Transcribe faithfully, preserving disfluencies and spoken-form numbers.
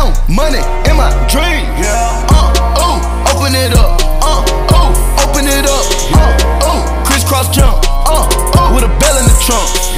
Young money in my dream. Yeah. Uh, ooh, open it up. Uh, ooh, open it up. Uh, ooh, crisscross jump. Uh, ooh, with a bell in the trunk.